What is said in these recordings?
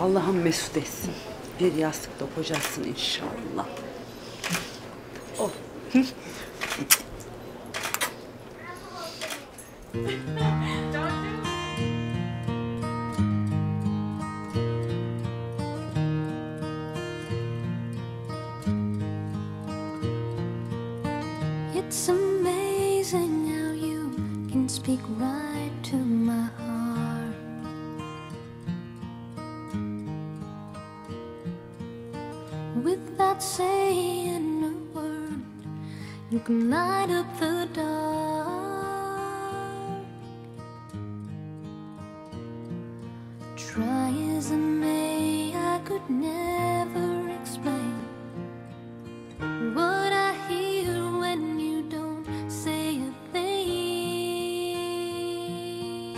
Allah'ım mesut etsin. Bir yastıkta kocasın inşallah. Oh. It's amazing how you can speak right to my heart. Without saying a word, you can light up the dark. Try as I may, I could never explain what I hear when you don't say a thing.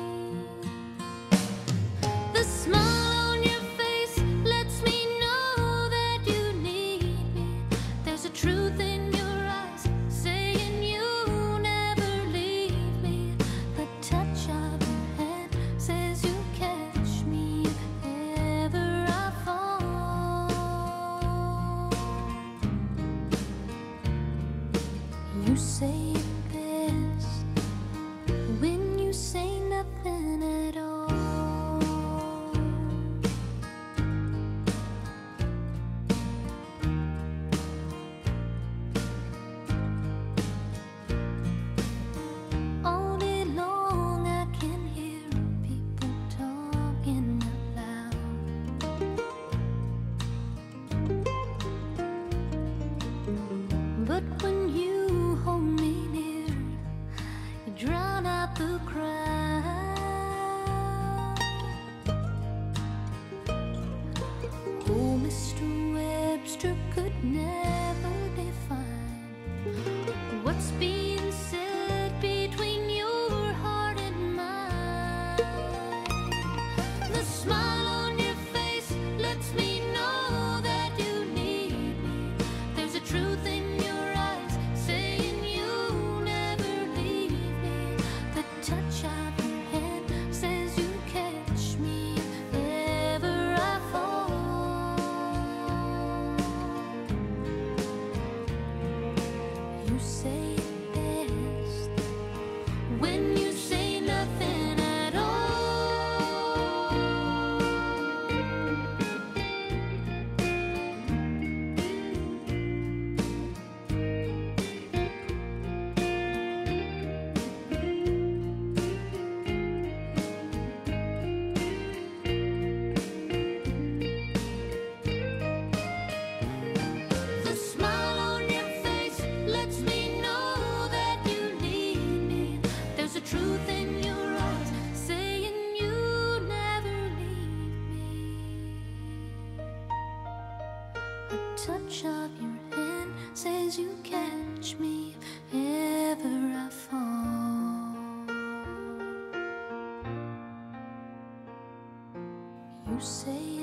The smile on your face lets me know that you need me. There's a truth in your eyes saying you never leave me. The touch of your hand says you catch me if ever I fall. You say it best when you say nothing at all. All day long I can hear people talking out loud. But when you hold me near, you drown out the crowd. Oh, Mr. Webster could never define what's being said between your heart and mine. The smile on your face lets me know that you need me. There's a truth in your eyes saying you never leave me. The touch of your hand says you catch me if ever I fall. You say it best when you say nothing at all. The smile on your face lets me know that you need me. There's a truth in your eyes saying you never leave me. A touch of your hand says you catch me if ever I fall. You say